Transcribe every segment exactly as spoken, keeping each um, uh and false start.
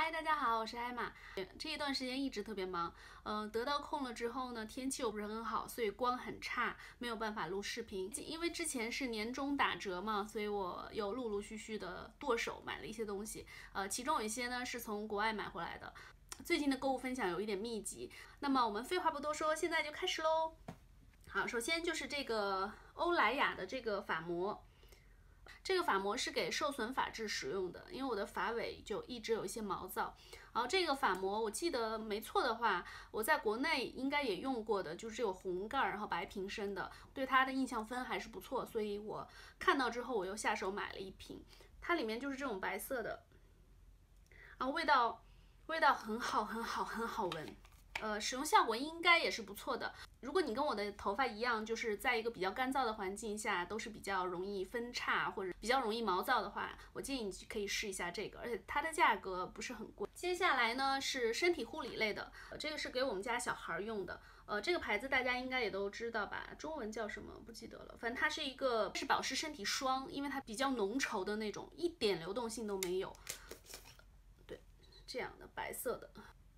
嗨，大家好，我是艾玛。这一段时间一直特别忙，嗯、呃，得到空了之后呢，天气又不是很好，所以光很差，没有办法录视频。因为之前是年终打折嘛，所以我又陆陆续续的剁手买了一些东西，呃，其中有一些呢是从国外买回来的。最近的购物分享有一点密集，那么我们废话不多说，现在就开始喽。好，首先就是这个欧莱雅的这个发膜。这个发膜是给受损发质使用的，因为我的发尾就一直有一些毛躁。然后这个发膜，我记得没错的话，我在国内应该也用过的，就是有红盖然后白瓶身的，对它的印象分还是不错，所以我看到之后我又下手买了一瓶。它里面就是这种白色的，然后味道味道很好很好很好闻。呃，使用效果应该也是不错的。如果你跟我的头发一样，就是在一个比较干燥的环境下，都是比较容易分叉或者比较容易毛躁的话，我建议你可以试一下这个，而且它的价格不是很贵。接下来呢是身体护理类的，呃、这个是给我们家小孩用的。呃，这个牌子大家应该也都知道吧？中文叫什么不记得了，反正它是一个是保湿身体霜，因为它比较浓稠的那种，一点流动性都没有。对，这样的白色的。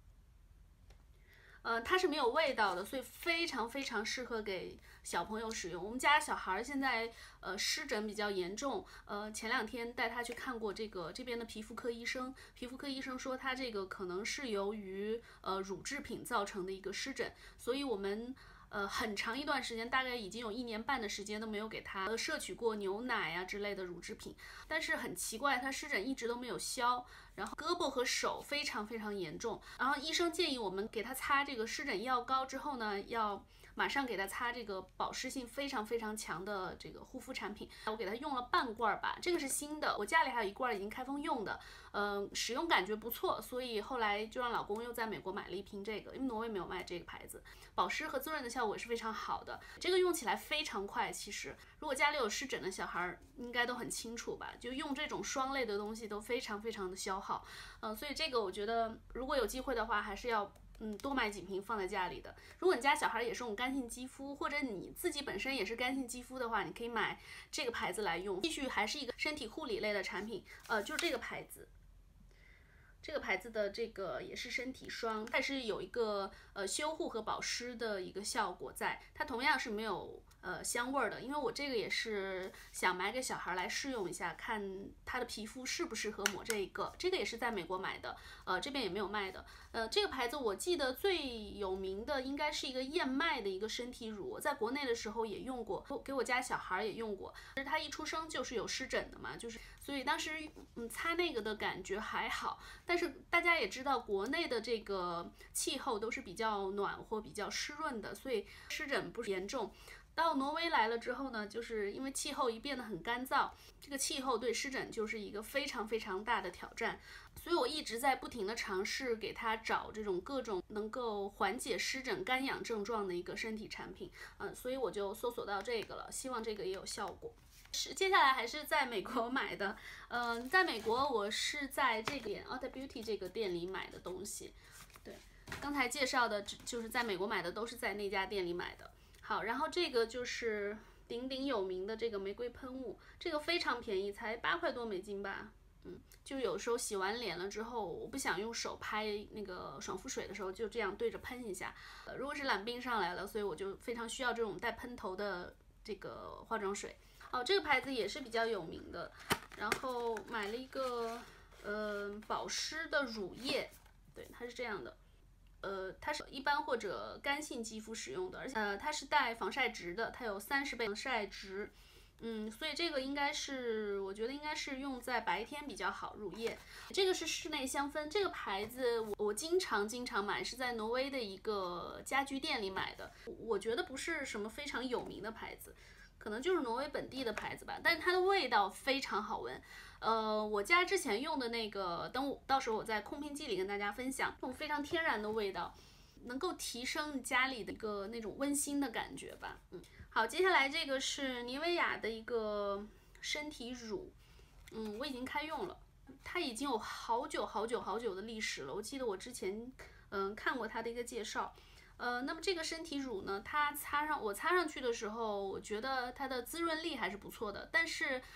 呃，它是没有味道的，所以非常非常适合给小朋友使用。我们家小孩现在呃湿疹比较严重，呃前两天带他去看过这个这边的皮肤科医生，皮肤科医生说他这个可能是由于呃乳制品造成的一个湿疹，所以我们。呃，很长一段时间，大概已经有一年半的时间都没有给他摄取过牛奶啊之类的乳制品，但是很奇怪，他湿疹一直都没有消，然后胳膊和手非常非常严重，然后医生建议我们给他擦这个湿疹药膏之后呢，要马上给他擦这个保湿性非常非常强的这个护肤产品。我给他用了半罐吧，这个是新的，我家里还有一罐已经开封用的，嗯、呃，使用感觉不错，所以后来就让老公又在美国买了一瓶这个，因为挪威没有卖这个牌子，保湿和滋润的效果是非常好的，这个用起来非常快。其实如果家里有湿疹的小孩应该都很清楚吧，就用这种霜类的东西都非常非常的消耗，呃，所以这个我觉得如果有机会的话还是要嗯，多买几瓶放在家里的。如果你家小孩也是种干性肌肤，或者你自己本身也是干性肌肤的话，你可以买这个牌子来用。继续还是一个身体护理类的产品，呃，就是这个牌子。这个牌子的这个也是身体霜，它是有一个呃修护和保湿的一个效果在，它同样是没有呃香味的，因为我这个也是想买给小孩来试用一下，看他的皮肤适不适合抹这个，这个也是在美国买的，呃这边也没有卖的，呃这个牌子我记得最有名的应该是一个燕麦的一个身体乳，我在国内的时候也用过，给我家小孩也用过，就是他一出生就是有湿疹的嘛，就是所以当时嗯擦那个的感觉还好。但是大家也知道，国内的这个气候都是比较暖和、比较湿润的，所以湿疹不是严重。到挪威来了之后呢，就是因为气候一变得很干燥，这个气候对湿疹就是一个非常非常大的挑战。所以我一直在不停的尝试给他找这种各种能够缓解湿疹干痒症状的一个身体产品，嗯，所以我就搜索到这个了，希望这个也有效果。是，接下来还是在美国买的，嗯、呃，在美国我是在这个 Ulta Beauty 这个店里买的东西，对，刚才介绍的就是在美国买的都是在那家店里买的。好，然后这个就是鼎鼎有名的这个玫瑰喷雾，这个非常便宜，才八块多美金吧。嗯，就有时候洗完脸了之后，我不想用手拍那个爽肤水的时候，就这样对着喷一下。呃，如果是懒病上来了，所以我就非常需要这种带喷头的这个化妆水。哦，这个牌子也是比较有名的，然后买了一个呃保湿的乳液，对，它是这样的，呃，它是一般或者干性肌肤使用的，而且呃它是带防晒值的，它有三十倍防晒值，嗯，所以这个应该是我觉得应该是用在白天比较好。乳液，这个是室内香氛，这个牌子我我经常经常买，是在挪威的一个家居店里买的，我觉得不是什么非常有名的牌子。可能就是挪威本地的牌子吧，但是它的味道非常好闻。呃，我家之前用的那个，等我到时候我在空瓶记里跟大家分享，这种非常天然的味道，能够提升家里的一个那种温馨的感觉吧。嗯，好，接下来这个是妮维雅的一个身体乳，嗯，我已经开用了，它已经有好久好久好久的历史了。我记得我之前嗯、呃、看过它的一个介绍。呃，那么这个身体乳呢，它擦上我擦上去的时候，我觉得它的滋润力还是不错的，但是，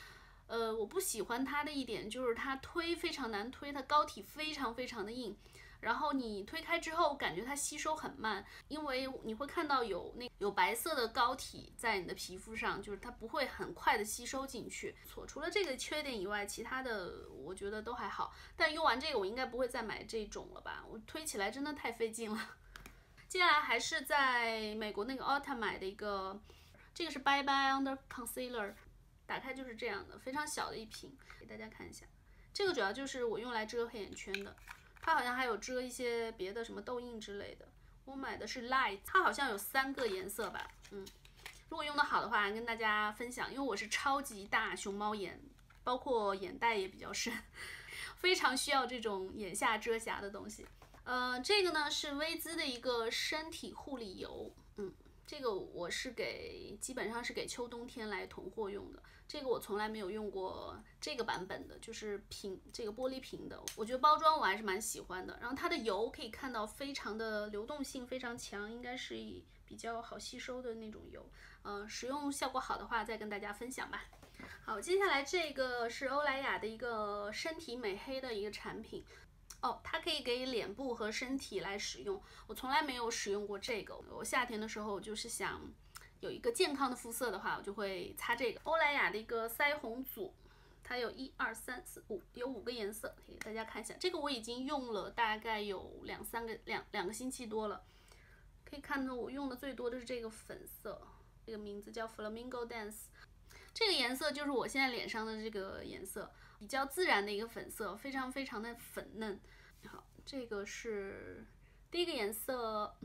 呃，我不喜欢它的一点就是它推非常难推，它膏体非常非常的硬。然后你推开之后，感觉它吸收很慢，因为你会看到有那有白色的膏体在你的皮肤上，就是它不会很快的吸收进去。错，除了这个缺点以外，其他的我觉得都还好。但用完这个，我应该不会再买这种了吧？我推起来真的太费劲了。接下来还是在美国那个 Ulta 买的一个，这个是 Bye Bye Under Concealer， 打开就是这样的，非常小的一瓶，给大家看一下。这个主要就是我用来遮黑眼圈的。它好像还有遮一些别的什么痘印之类的。我买的是 Light， 它好像有三个颜色吧，嗯，如果用的好的话，跟大家分享，因为我是超级大熊猫眼，包括眼袋也比较深，非常需要这种眼下遮瑕的东西。呃，这个呢是薇姿的一个身体护理油，嗯，这个我是给基本上是给秋冬天来囤货用的。这个我从来没有用过这个版本的，就是瓶这个玻璃瓶的，我觉得包装我还是蛮喜欢的。然后它的油可以看到非常的流动性非常强，应该是比较好吸收的那种油。嗯、呃，使用效果好的话再跟大家分享吧。好，接下来这个是欧莱雅的一个身体美黑的一个产品。哦，它可以给脸部和身体来使用，我从来没有使用过这个。我夏天的时候就是想有一个健康的肤色的话，我就会擦这个欧莱雅的一个腮红组，它有一二三四五，有五个颜色，给大家看一下。这个我已经用了大概有两三个两两个星期多了，可以看到我用的最多的是这个粉色，这个名字叫 Flamingo Dance， 这个颜色就是我现在脸上的这个颜色，比较自然的一个粉色，非常非常的粉嫩。好，这个是第一个颜色。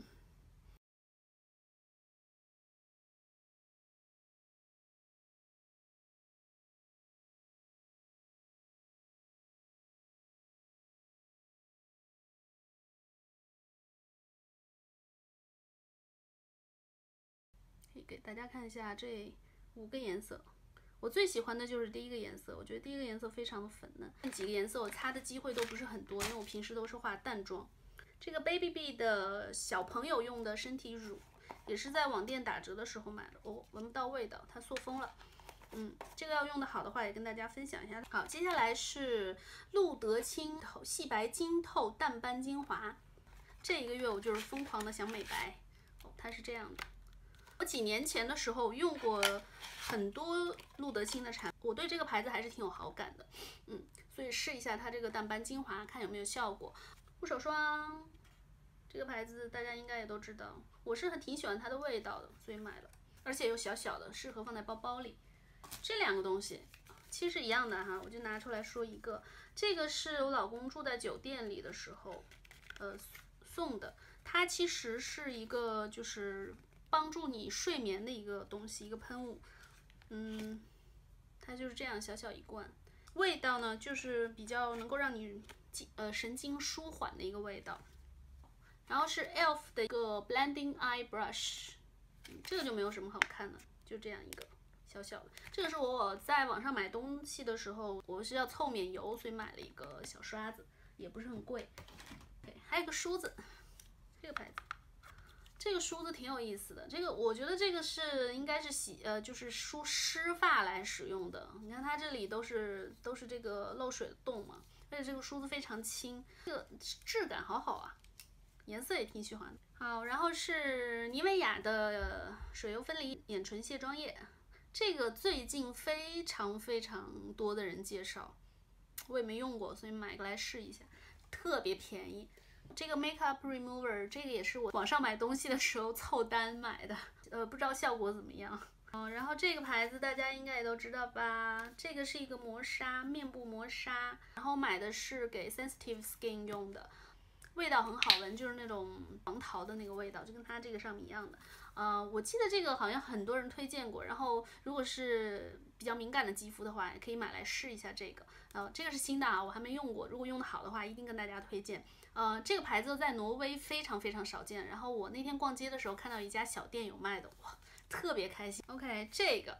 可以给大家看一下这五个颜色，我最喜欢的就是第一个颜色，我觉得第一个颜色非常的粉嫩。这几个颜色我擦的机会都不是很多，因为我平时都是化淡妆。这个 Baby B 的小朋友用的身体乳，也是在网店打折的时候买的。哦，闻不到味道，它塑封了。嗯，这个要用的好的话，也跟大家分享一下。好，接下来是露得清细白晶透淡斑精华。这一个月我就是疯狂的想美白。哦，它是这样的。我几年前的时候用过很多露得清的产品，我对这个牌子还是挺有好感的，嗯，所以试一下它这个淡斑精华，看有没有效果。护手霜，这个牌子大家应该也都知道，我是很挺喜欢它的味道的，所以买了，而且又小小的，适合放在包包里。这两个东西其实一样的哈，我就拿出来说一个，这个是我老公住在酒店里的时候，呃送的，它其实是一个就是帮助你睡眠的一个东西，一个喷雾，嗯，它就是这样小小一罐，味道呢就是比较能够让你呃神经舒缓的一个味道。然后是 E L F 的一个 Blending Eye Brush，嗯，这个就没有什么好看的，就这样一个小小的。这个是我在网上买东西的时候，我是要凑免邮，所以买了一个小刷子，也不是很贵。对，还有个梳子，这个牌子。这个梳子挺有意思的，这个我觉得这个是应该是洗呃就是梳湿发来使用的。你看它这里都是都是这个漏水的洞嘛，而且这个梳子非常轻，这个质感好好啊，颜色也挺喜欢的。好，然后是妮维雅的水油分离眼唇卸妆液，这个最近非常非常多的人介绍，我也没用过，所以买个来试一下，特别便宜。这个 Makeup Remover 这个也是我网上买东西的时候凑单买的，呃，不知道效果怎么样。嗯，然后这个牌子大家应该也都知道吧？这个是一个磨砂，面部磨砂，然后买的是给 Sensitive Skin 用的，味道很好闻，就是那种黄桃的那个味道，就跟它这个上面一样的。呃，我记得这个好像很多人推荐过，然后如果是比较敏感的肌肤的话，也可以买来试一下这个。呃，这个是新的啊，我还没用过，如果用的好的话，一定跟大家推荐。呃，这个牌子在挪威非常非常少见，然后我那天逛街的时候看到一家小店有卖的，哇，特别开心。OK， 这个，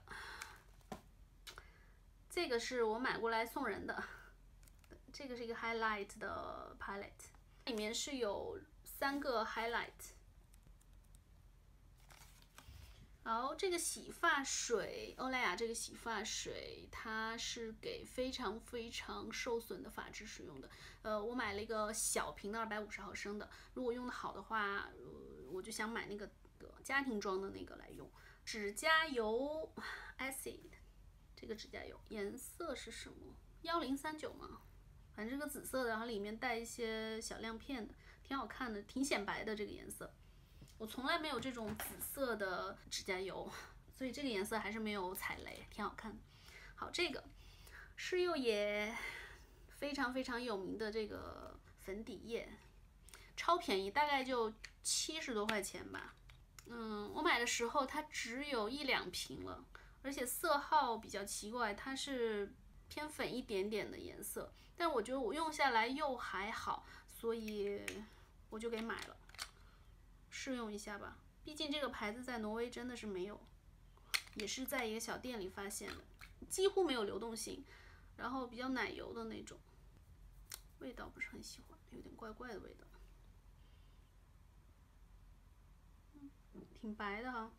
这个是我买过来送人的，这个是一个 highlight 的 palette， 里面是有三个 highlight。 好，这个洗发水，欧莱雅这个洗发水，它是给非常非常受损的发质使用的。呃，我买了一个小瓶的二百五十毫升的，如果用的好的话，呃，我就想买那个家庭装的那个来用。指甲油 acid， 这个指甲油颜色是什么？幺零三九吗？反正这个紫色的，然后里面带一些小亮片的，挺好看的，挺显白的这个颜色。我从来没有这种紫色的指甲油，所以这个颜色还是没有踩雷，挺好看的。好，这个是又也非常非常有名的这个粉底液，超便宜，大概就七十多块钱吧。嗯，我买的时候它只有一两瓶了，而且色号比较奇怪，它是偏粉一点点的颜色，但我觉得我用下来又还好，所以我就给买了。试用一下吧，毕竟这个牌子在挪威真的是没有，也是在一个小店里发现的，几乎没有流动性，然后比较奶油的那种，味道不是很喜欢，有点怪怪的味道，嗯，挺白的哈，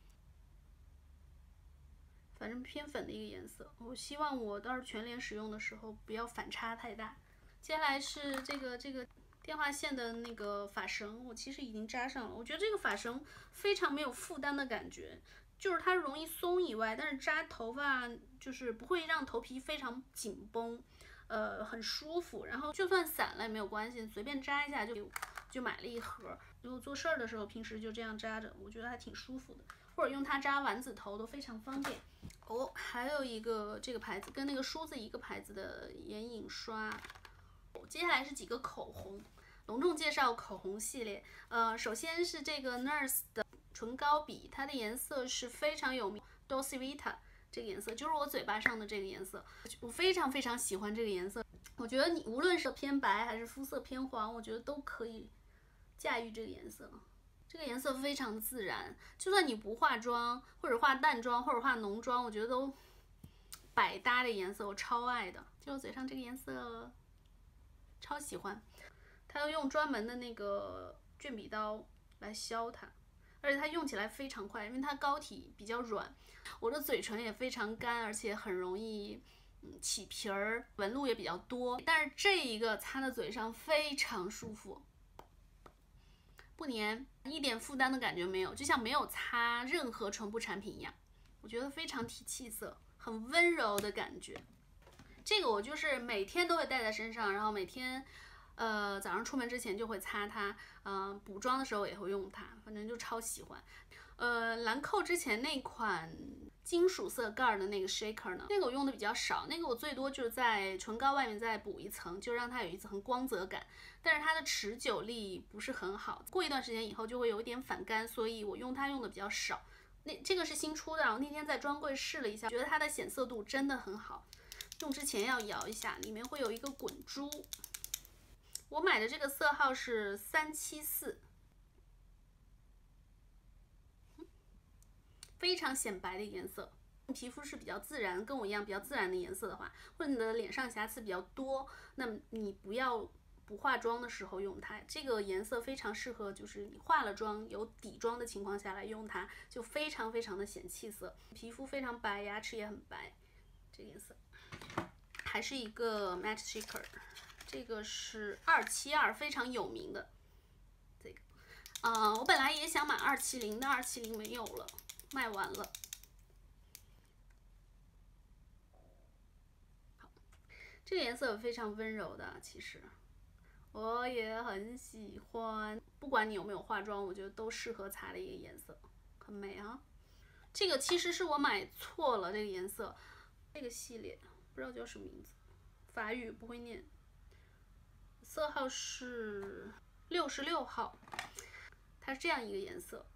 反正偏粉的一个颜色。我希望我到时候全脸使用的时候不要反差太大。接下来是这个这个。电话线的那个发绳，我其实已经扎上了。我觉得这个发绳非常没有负担的感觉，就是它容易松以外，但是扎头发就是不会让头皮非常紧绷，呃，很舒服。然后就算散了也没有关系，随便扎一下就就买了一盒。如果做事儿的时候，平时就这样扎着，我觉得还挺舒服的。或者用它扎丸子头都非常方便。哦，还有一个这个牌子跟那个梳子一个牌子的眼影刷。接下来是几个口红。隆重介绍口红系列，呃，首先是这个 Nurse 的唇膏笔，它的颜色是非常有名 ，Dolce Vita 这个颜色就是我嘴巴上的这个颜色，我非常非常喜欢这个颜色。我觉得你无论是偏白还是肤色偏黄，我觉得都可以驾驭这个颜色。这个颜色非常自然，就算你不化妆，或者化淡妆，或者化浓妆，我觉得都百搭的颜色，我超爱的。就我嘴上这个颜色，超喜欢。它要用专门的那个卷笔刀来削它，而且它用起来非常快，因为它膏体比较软。我的嘴唇也非常干，而且很容易嗯起皮儿，纹路也比较多。但是这一个擦在嘴上非常舒服，不粘，一点负担的感觉没有，就像没有擦任何唇部产品一样。我觉得非常提气色，很温柔的感觉。这个我就是每天都会带在身上，然后每天。呃，早上出门之前就会擦它，嗯、呃，补妆的时候也会用它，反正就超喜欢。呃，兰蔻之前那款金属色盖的那个 shaker 呢，那个我用的比较少，那个我最多就是在唇膏外面再补一层，就让它有一层光泽感，但是它的持久力不是很好，过一段时间以后就会有一点反干，所以我用它用的比较少。那这个是新出的，我那天在专柜试了一下，觉得它的显色度真的很好，用之前要摇一下，里面会有一个滚珠。我买的这个色号是三七四，非常显白的颜色。皮肤是比较自然，跟我一样比较自然的颜色的话，或者你的脸上瑕疵比较多，那么你不要不化妆的时候用它。这个颜色非常适合，就是你化了妆有底妆的情况下来用它，就非常非常的显气色。皮肤非常白，牙齿也很白，这个颜色。还是一个 matte shaker。这个是二七二，非常有名的这个，呃，我本来也想买二七零，但二七零没有了，卖完了。好，这个颜色非常温柔的，其实我也很喜欢。不管你有没有化妆，我觉得都适合擦的一个颜色，很美啊。这个其实是我买错了，这个颜色，这个系列不知道叫什么名字，法语不会念。色号是六十六号，它是这样一个颜色，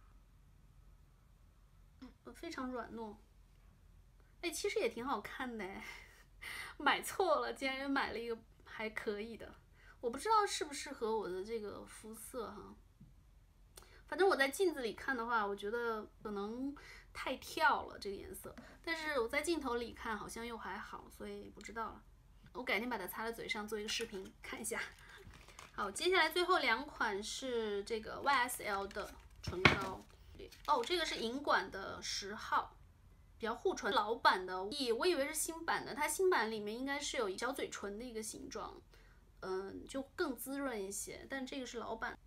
嗯，非常软糯，哎，其实也挺好看的哎，买错了，竟然买了一个还可以的，我不知道适不适合我的这个肤色哈，反正我在镜子里看的话，我觉得可能太跳了这个颜色，但是我在镜头里看好像又还好，所以不知道了。我改天把它擦在嘴上做一个视频看一下。好，接下来最后两款是这个 Y S L 的唇膏， 哦，这个是银管的十号。比较护唇，老版的，以我以为是新版的，它新版里面应该是有小嘴唇的一个形状，嗯，就更滋润一些。但这个是老版，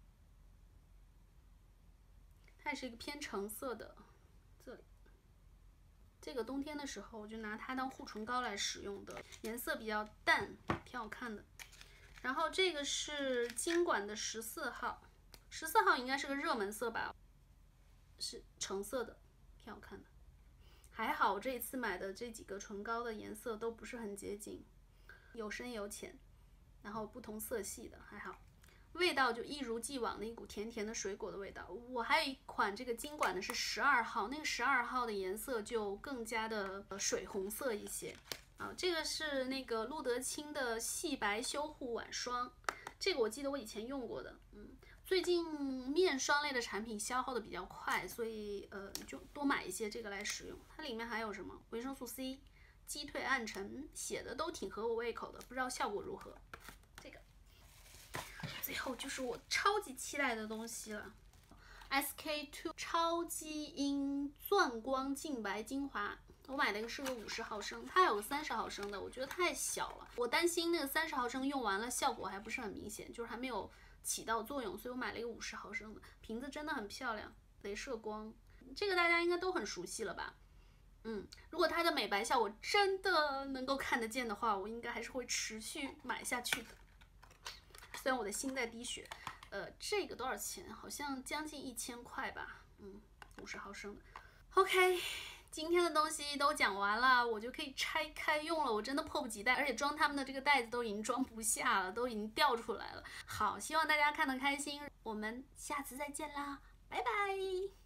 它也是一个偏橙色的，这里，这个冬天的时候我就拿它当护唇膏来使用的，颜色比较淡，挺好看的。然后这个是金管的十四号，十四号应该是个热门色吧，是橙色的，挺好看的。还好我这一次买的这几个唇膏的颜色都不是很接近，有深有浅，然后不同色系的，还好。味道就一如既往的一股甜甜的水果的味道。我还有一款这个金管的是十二号，那个十二号的颜色就更加的水红色一些啊。这个是那个露得清的细白修护晚霜，这个我记得我以前用过的，嗯。最近面霜类的产品消耗的比较快，所以呃就多买一些这个来使用。它里面还有什么维生素 C、击退暗沉，写的都挺合我胃口的，不知道效果如何。这个，最后就是我超级期待的东西了 ，S K two 超基因钻光净白精华。我买的一个是个五十毫升，它有个三十毫升的，我觉得太小了，我担心那个三十毫升用完了效果还不是很明显，就是还没有起到作用，所以我买了一个五十毫升的，瓶子真的很漂亮，镭射光，这个大家应该都很熟悉了吧？嗯，如果它的美白效果真的能够看得见的话，我应该还是会持续买下去的。虽然我的心在滴血，呃，这个多少钱？好像将近一千块吧，嗯，五十毫升的。OK。今天的东西都讲完了，我就可以拆开用了。我真的迫不及待，而且装他们的这个袋子都已经装不下了，都已经掉出来了。好，希望大家看得开心，我们下次再见啦，拜拜。